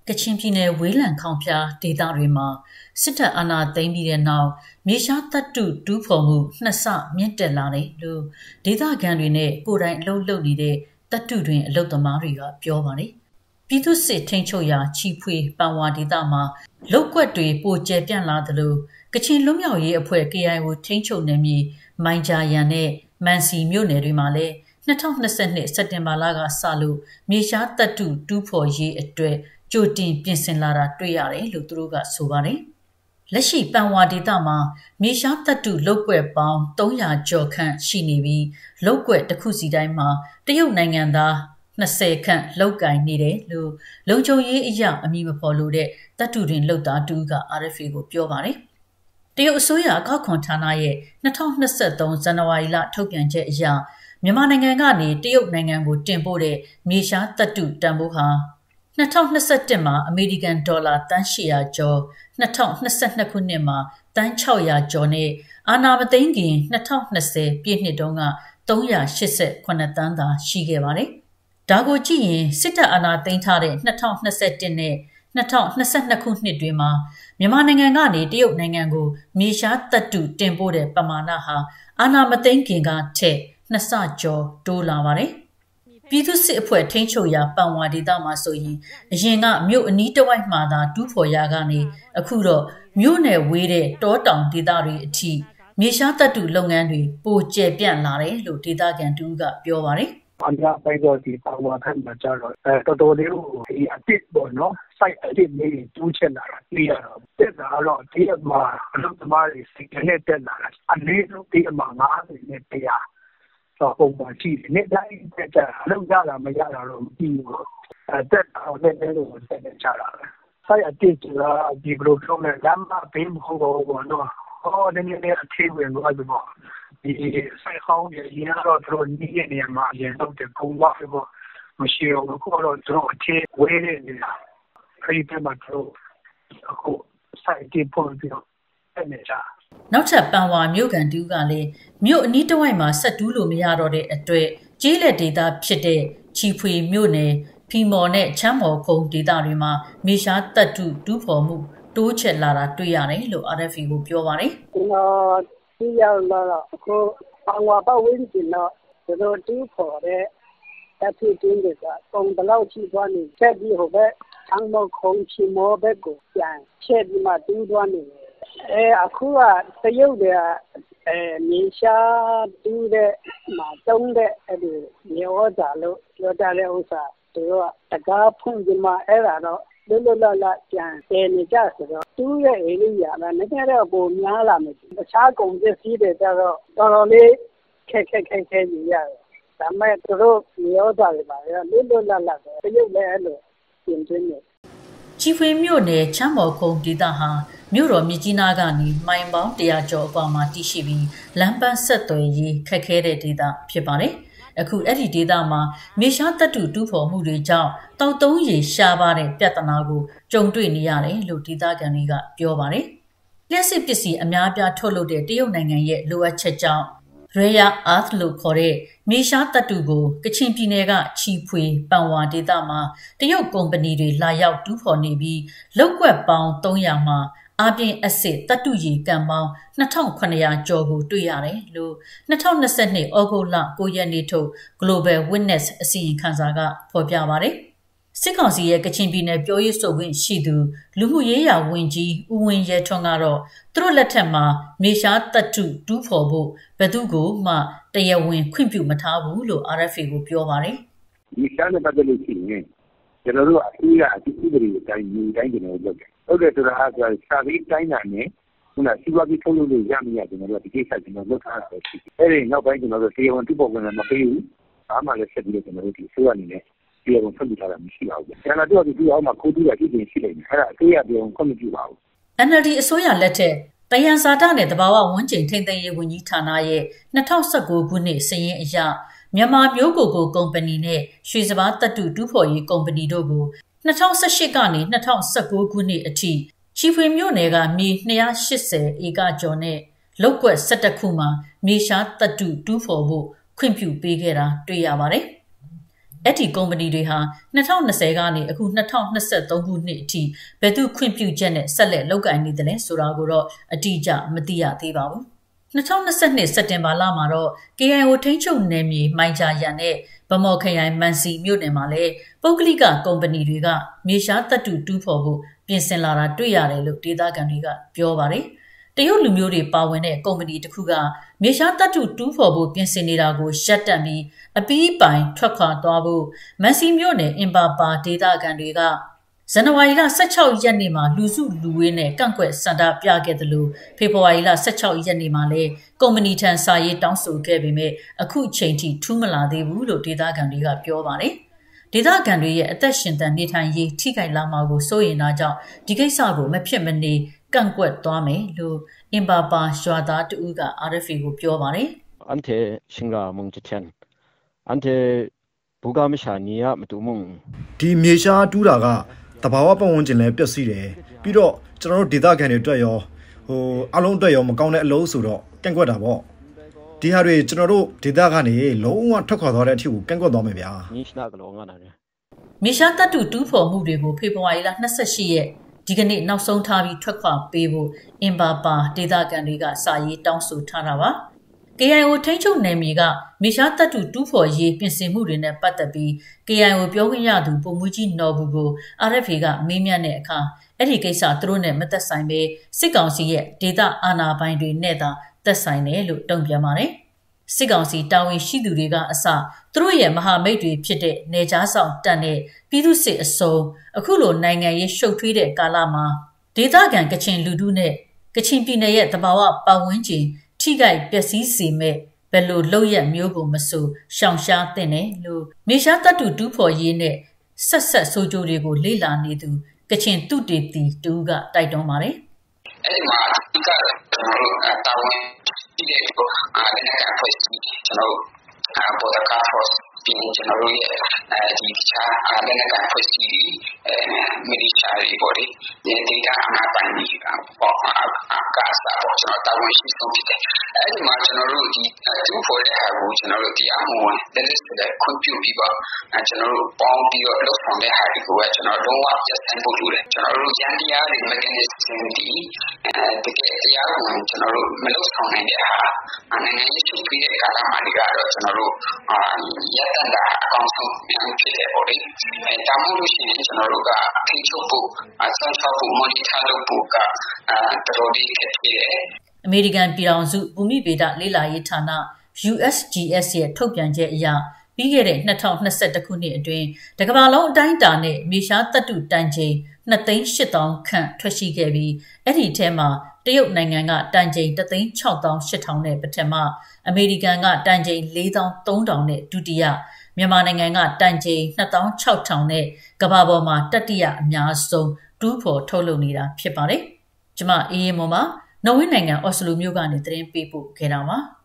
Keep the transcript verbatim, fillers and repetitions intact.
ကချင်ပြည်နယ်ဝေးလံခေါင်ဖျားဒေသတွေမှာစစ်တပ်အာဏာသိမ်းပြီးတဲ့နောက်မြေရှားတပ်တုတူးဖော်မှုနှစ်ဆမြင့်တက်လာတယ်လို့ဒေသခံတွေနဲ့ကိုယ်တိုင်အလုပ်လုပ်နေတဲ့တပ်တုတွင်အလုပ်သမားတွေကပြောပါတယ်။ပြည်သူစစ်ထိန်းချုပ်ရာချီဖွေပန်ဝါဒေသမှာလောက်ကွက်တွေပိုကျပြန့်လာသလိုကချင်လွတ်မြောက်ရေးအဖွဲ့ K I O ထိန်းချုပ်နယ်မြေမိုင်ဂျာယန်နဲ့မန်စီမြို့နယ်တွေမှာလည်း၂၀၂၂စက်တင်ဘာလကစလို့မြေရှားတပ်တုတူးဖော်ရေးအတွက်ကြိုတင်ပြင်ဆင်လာတာတွေ့ရတယ်လို့သူတို့ကဆိုပါတယ်။လက်ရှိပန်ဝါဒေသမှာမြေရှားတပ်တုလောက်ကွက်ပေါင်း၃၀၀ကျော်ခန့်ရှိနေပြီးလောက်ကွက်တစ်ခုစီတိုင်းမှာတရုတ်နိုင်ငံသား၂၀ခန့်လောက်ကင်နေတယ်လို့လုံခြုံရေးအရာအမည်မဖော်လို့တဲ့တပ်တုတွင်လောက်သားတူက R F A ကိုပြောပါတယ်။တရုတ်အစိုးရအကောက်ခွန်ဌာနရဲ့၂၀၂၃ဇန်နဝါရီလထုတ်ပြန်ချက်အရမြန်မာနိုင်ငံကနေတရုတ်နိုင်ငံကိုတင်ပို့တဲ့မြေရှားတပ်တုတန်ဖိုးဟာ၂၀၂၁မှာအမေရိကန်ဒေါ်လာတန်၈၀၀ကျော်၂၀၂၂ခုနှစ်မှာတန်၆၀၀ကျော်နဲ့အာဏာမသိမ်းခင်၂၀၂၀ပြည့်နှစ်တုန်းက၃၈၈တန်းသာရှိခဲ့ပါတယ်။ဒါကိုကြည့်ရင်စစ်တပ်အာဏာသိမ်းထားတဲ့၂၀၂၁နဲ့၂၀၂၂ခုနှစ်တွင်မှာမြန်မာနိုင်ငံကနေတရုတ်နိုင်ငံကိုမြေရှားတပ်တုတင်ပို့တဲ့ပမာဏဟာအာဏာမသိမ်းခင်ကထက်နှစ်ဆကျော်တိုးလာပါတယ်။ပြည်သူစစ်အဖွဲ့ထိန်းချုပ်ရာပန်ဝါဒေသမှာဆိုရင်အရင်ကမြို့အနီးတစ်ဝိုက်မှာသာတူးဖော်ရာကနေအခုတော့မြို့နယ်ဝေးတဲ့တောတောင်ဒေသတွေအထိမြေရှားတပ်တုလုပ်ငန်းတွေပိုကျယ်ပြန့်လာတယ်လို့ဒေသခံတူကပြောပါတယ်။အများပိုင်းတော့ဒီပန်ဝါဘက်မှာကျတော့အဲတော်တော်လေးကိုဒီအစ်စ်ပေါ့နော်စိုက်အစ်စ်လေးတူးချက်လာတာတွေ့ရတော့တက်တာတော့ဒီအမှာအလုပ်သမားတွေစိတ်နဲ့တက်လာတာအနည်းဆုံးဒီအမှာ၅၀နဲ့၁၀၀တော့ပုံမှန်ရှိတယ်နေ့တိုင်းတက်ကြအလုပ်ရတာမရတာတော့မကြည့်ဘူးအဲတက်အောင်လည်းလည်းလို့ဆက်နေကြတာပဲစိုက်အစ်စ်ဆိုတာဒီဘလိုပြောလဲလမ်းမဘေးမဟုတ်တော့ဘူးနော်ဟောဒီနေ့အသေးဝင်သွားပြီပေါ့ဒီဆိုင်ဟောင်းရဲ့ရင်းတော့သူတို့နီးတဲ့နေရာမှာအရင်တော့တဲ့ပုံပါပဲပေါ့မရှိတော့ဘူးခေါ်တော့သူတို့အသေးဝဲနေနေတာအဲဒီဘက်မှာသူတို့အခုဆိုင်တင်ပို့ပြီးတော့အဲ့နေကြနောက်ထပ်ပန်ဝါမြို့ကန်တူးကလည်းမြို့အနီးတစ်ဝိုက်မှာဆက်တူးလို့မရတော့တဲ့အတွက်ကျေးလက်ဒေသဖြစ်တဲ့ချီဖွေမြို့နယ်ဖီမော်နဲ့ချမ်းမော်ခုံဒေသတွေမှာမြေရှားတပ်တုတူးဖော်မှုတိုးချဲ့လာတာတွေ့ရတယ်လို့ R F A ကိုပြောပါတယ်။ကျွန်တော်သိရတော့အခုပန်ဝါပတ်ဝန်းကျင်တော့သူတို့တူးဖော်တဲ့တပ်တုတင်းတွေကပုံတလောက်ရှိသွားနေချက်ပြီးဟိုဘက်ချမ်းမော်ခုံချီမော်ဘက်ကိုပြန်ချက်ပြီးမှတူးသွားနေတယ်အဲအခုကတရုတ်တွေကအဲမြေရှားတူးတဲ့မှာတုံးတဲ့အဲ့ဒီမြေဩဇာလို့ပြောကြတဲ့ဥစ္စာသူတို့ကတကားဖွင့်ပြီးမှအဲ့ဒါတော့လွတ်လွတ်လပ်လပ်ပြန်တည်နေကြဆိုတော့တူးရဲ့အေရိယာကလည်းနည်းနည်းတော့ပုံများလာမယ်တခြားကုန်ပစ္စည်းတွေကြတော့တော်တော်လေးခက်ခက်ခက်ခဲနေရတယ်ဒါပေမဲ့သူတို့မြေဩဇာတွေပါရလွတ်လွတ်လပ်လပ်ပဲတရုတ်လည်းအဲ့လိုပြင်သွင်းနေချီဖွေမြို့နယ်ချမ်းမော်ခုံဒေသဟာမြို့တော်မြစ်ကြီးနားကနေမိုင်ပေါင်းတရာကျော်အကွာမှာတည်ရှိပြီးလမ်းပန်းဆက်သွယ်ရေးခက်ခဲတဲ့ဒေသဖြစ်ပါတယ်။အခုအဲ့ဒီဒေသမှာမြေရှားတပ်တုတူးဖော်မှုတွေကြောင့်တောက်တုံးရေရှားပါတဲ့ပြဿနာကိုကြုံတွေ့နေရတယ်လို့ဒေသခံတွေကပြောပါတယ်။လျှက်စစ်ပစ္စည်းအများအပြားထုတ်လုပ်တဲ့တရုတ်နိုင်ငံရဲ့လိုအပ်ချက်ကြောင့် Rare Earth လို့ခေါ်တဲ့မြေရှားတပ်တုကိုကချင်ပြည်နယ်ကချီဖွေပန်ဝါဒေသမှာတရုတ်ကုမ္ပဏီတွေလာရောက်တူးဖော်နေပြီးလောက်ကွက်ပေါင်း၃၀၀မှာအပြင်အစစ်တပ်တုရေကံပေါင်း၂၇၀၀ကျော်ကိုတွေ့ရတယ်လို့၂၀၂၂ဩဂုတ်လ၉ရက်နေ့ထုတ် Global Witness အစီရင်ခံစာကဖော်ပြပါတယ်။စစ်ကောင်စီရဲ့ကချင်ပြည်နယ်ပြောရေးဆိုခွင့်ရှိသူလူမှုရေးရာဝန်ကြီးဦးဝင်းရဲထွန်းကတော့သူတို့လက်ထက်မှာမြေရှားတပ်တုတူးဖော်ဖို့ဘယ်သူကိုမှတရားဝင်ခွင့်ပြုမထားဘူးလို့ R F A ကိုပြောပါတယ်။မြေရှားနဲ့ပတ်သက်လို့ရှိရင်ကျွန်တော်တို့အစိုးရအကြီးအကဲတွေအတိုင်းဒီတိုင်းကျွန်တော်တို့လုပ်တယ်ဟုတ်တယ်ဆိုတာကစာရေးတိုင်းတာနဲ့ခုနစီဝါပြီးထုတ်လို့ရမရကျွန်တော်တို့ဒီကိစ္စကျွန်တော်လုပ်ထားတာပဲရှိတယ်အဲ့ဒီနောက်ပိုင်းကျွန်တော်တို့တရားဝင်တူပေါ်ဝင်မပေးဘူးဘာမှလည်းဆက်ပြီးတော့ကျွန်တော်တို့ဒီဆိုရအနေနဲ့တရားဝင်ဖွင့်ပြထားတာမရှိပါဘူးကျွန်တော်တို့ဒီအောက်မှာခိုးတူးရဖြစ်နေရှိနေတယ်အဲ့ဒါအသေးအပြောင်းခွင့်မပြုပါဘူး N L D အစိုးရလက်ထက်တယန်စာတနဲ့တဘာဝဝန်းကျင်ထိန်းသိမ်းရေးဝန်ကြီးဌာနရဲ့၂၀၁၉ခုနှစ်စာရင်းအရမြန်မာမျိုးကိုကိုကုမ္ပဏီနဲ့ရွှေစပါးတပ်တုတူးဖော်ရေးကုမ္ပဏီတို့ကို၂၀၁၈ကနေ၂၀၁၉ခုနှစ်အထိချီဖွေမြို့နယ်ကမြေ၂၈၀ဧကကျော်နဲ့လောက်ကွက်၁၁ခုမှာမြေရှားတပ်တုတူးဖော်ဖို့ခွင့်ပြုပေးခဲ့တာတွေ့ရပါတယ်။အဲ့ဒီကုမ္ပဏီတွေဟာ၂၀၂၀ကနေအခု၂၀၂၃ခုနှစ်အထိဘယ်သူခွင့်ပြုချက်နဲ့ဆက်လက်လုပ်ကိုင်နေတယ်လဲဆိုတာကိုတော့အတိအကျမသိရသေးပါဘူး၂၀၂၂စက်တင်ဘာလမှာတော့ K I O ထိန်းချုပ်နယ်မြေမိုင်ဂျာရန်နဲ့ဗမော်ခရိုင်မန်စီမြို့နယ်မှာလည်းပုဂ္ဂလိကကုမ္ပဏီတွေကမြေရှားသတ္တုတူးဖော်ဖို့ပြင်ဆင်လာတာတွေ့ရတယ်လို့ဒေသခံတွေကပြောပါတယ်တရုတ်လူမျိုးတွေပါဝင်တဲ့ကုမ္ပဏီတစ်ခုကမြေရှားသတ္တုတူးဖော်ဖို့ပြင်ဆင်နေတာကိုရပ်တန့်ပြီးအပီးပိုင်ထွက်ခွာသွားဖို့မန်စီမြို့နယ်အင်ပါပါဒေသခံတွေကဇန်နဝါရီလ၁၆ရက်နေ့မှာလူစုလူဝေးနဲ့ကန့်ကွက်ဆန္ဒပြခဲ့တယ်လို့ဖေဖော်ဝါရီလ၁၆ရက်နေ့မှာလည်းကုမ္ပဏီထံစာရေးတောင်းဆိုခဲ့ပေမဲ့အခုချိန်ထိထူးမလာသေးဘူးလို့ဒေသခံတွေကပြောပါတယ်ဒေသခံတွေရဲ့အသက်ရှင်သန်နေထိုင်ရေးထိခိုက်လာမှာကိုစိုးရိမ်တာကြောင့်ဒီကိစ္စကိုမဖြစ်မနေကန့်ကွက်သွားမယ်လို့အင်ပါပါရွာသားတူက R F A ကိုပြောပါတယ်အန်တေရှင်ရာမုံချချန်အန်တေဘူဂါမရှာနီယာမတူမုံဒီမြေရှားတူးတာကတဘာဝပတ်ဝန်းကျင်လည်းပျက်စီးတယ်ပြီးတော့ကျွန်တော်တို့ဒေသခံတွေအတွက်ရောဟိုအလုံးအတွက်ရောမကောင်းတဲ့အလုပ်ဆိုတော့ကန့်ကွက်တာပေါ့ဒီဟာတွေကျွန်တော်တို့ဒေသကနေလုံးဝထွက်ခွာသွားတဲ့အထိကိုကန့်ကွက်သွားမယ်ဗျာမြေရှားသတ္တုတူးဖော်မှုတွေကိုဖေဖော်ဝါရီလ၂၈ရက်ဒီကနေ့နောက်ဆုံးထားပြီးထွက်ခွာပေးဖို့အင်ပါပါဒေသခံတွေကစာရေးတောင်းဆိုထားတာပါK I O ထိန်းချုပ်နယ်မြေကမြေရှားသတ္တုတူးဖော်ရေးပြင်ဆင်မှုတွေနဲ့ပတ်သက်ပြီး K I O ပြောခွင့်ရသူပုံမှူးကြီးနော်ဘူးကို R F A ကမေးမြန်းတဲ့အခါအဲ့ဒီကိစ္စသူတို့နဲ့မသက်ဆိုင်ပဲစစ်ကောင်စီရဲ့ဒေသအာဏာပိုင်တွေနဲ့သာသက်ဆိုင်တယ်လို့တုံ့ပြန်ပါတယ်စစ်ကောင်စီတာဝန်ရှိသူတွေကအစသူတို့ရဲ့မဟာမိတ်တွေဖြစ်တဲ့နေကြားဆောင်တပ်နဲ့ပြည်သူစစ်အစုံအခုလိုနိုင်ငံရေးရှုပ်ထွေးတဲ့ကာလမှာဒေသခံကချင်လူထုနဲ့ကချင်ပြည်နယ်ရဲ့တဘာဝပတ်ဝန်းကျင်ထိခိုက်ပျက်စီးစေမဲ့ဘယ်လိုလုပ်ရမျိုးကိုမဆိုရှောင်ရှားသင့်တယ်လို့မြေရှားသတ္တုတူးဖော်ရေးနဲ့ဆက်ဆက်ဆိုးကျိုးတွေကိုလေ့လာနေသူကချင်သူတေတီတူကတိုက်တွန်းပါတယ်အဲ့ဒီမှာဒီကကျွန်တော်တို့တာဝန်ဒီတဲ့ကိုအားနဲ့အဖွင့်စီကျွန်တော်တို့ပေါ်တာကာဖော့ပြင်ကျွန်တော်တို့ရဲ့အဲဒီချာအားနဲ့အဖွင့်စီအဲမီဒီရှာရီပေါ်ဒီဒီကအနာပိုင်ကြီးပေါ့အကားစားပေါ့ကျွန်တော်တာဝန်ရှိဆုံးဖြစ်တယ်အဲဒီမှာကျွန်တော်တို့ဒီသူ့ဖော်တဲ့ဟာကိုကျွန်တော်တို့တရားမဝင်တဲ့တဲ့ခွင့်ပြုပြီးပါကျွန်တော်တို့ပေါင်းပြီးတော့လုပ်ဆောင်တဲ့ဟာတွေကိုကျွန်တော်လုံးဝရပ်ဆိုင်းဖို့လိုတယ်ကျွန်တော်တို့ရန်တရားတွေ mechanism ဒီတကယ်တရားဝင်ကျွန်တော်တို့မလုပ်ဆောင်နိုင်တဲ့ဟာနိုင်ငံရေးချုပ်ပြီးတဲ့ကာလမှာတွေကတော့ကျွန်တော်တို့ရပ်တန့်တာအကောင်းဆုံးဖြစ်တယ်ပေါ့လေအဲဒါမှမဟုတ်ရှင်ကျွန်တော်တို့ကထိချုပ်ဖို့အဆန်းချဖို့ monitor လုပ်ဖို့ကတော်တော်လေးခက်ခဲတယ်အမေရိကန်ပြည်ထောင်စုဘူမိဗေဒလေ့လာရေးဌာန U S G S ရဲ့ထုတ်ပြန်ချက်အရပြီးခဲ့တဲ့၂၀၂၁ခုနှစ်အတွင်းတကမ္ဘာလုံးအတိုင်းအတာနဲ့မြေရှားသတ္တုတန်ချိန်၂သိန်း၈သောင်းခန့်ထွက်ရှိခဲ့ပြီးအဲ့ဒီထဲမှာတရုတ်နိုင်ငံကတန်ချိန်တစ်သိန်း၆သောင်း၈ထောင်နဲ့ပထမအမေရိကန်ကတန်ချိန်၄သောင်း၃ထောင်နဲ့ဒုတိယမြန်မာနိုင်ငံကတန်ချိန်၂သောင်း၆ထောင်နဲ့ကမ္ဘာပေါ်မှာတတိယအများဆုံးတူးဖော်ထုတ်လုပ်နေတာဖြစ်ပါတယ်။ကျမအေးအေးမော်မှာနော်ဝေနိုင်ငံအော်စလိုမြို့ကနေသတင်းပေးပို့ခဲ့တာပါ။